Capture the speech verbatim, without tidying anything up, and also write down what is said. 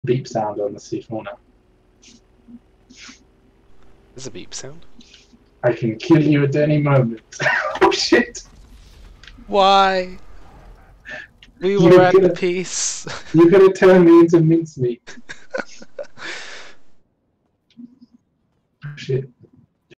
beep sound on the C four now. There's a beep sound. I can kill you at any moment. Oh shit! Why? We You're were at gonna, peace. You're gonna turn me into mincemeat. Oh shit.